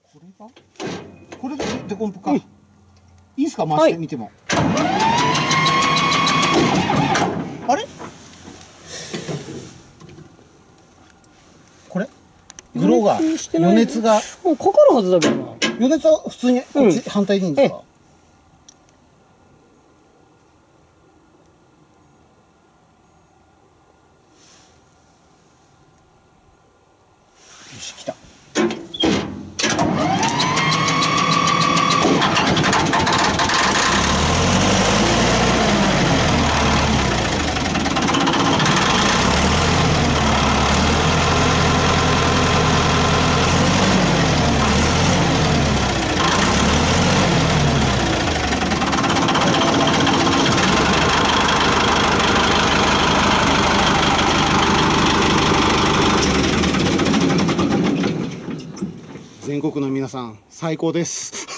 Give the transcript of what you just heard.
これがこれでデコンプか。いいですか、回してみても。あれこれグローが余熱がもうかかるはずだけどな。 余熱は普通にこっち反対でいいんですか？よし、来た。全国の皆さん、最高です。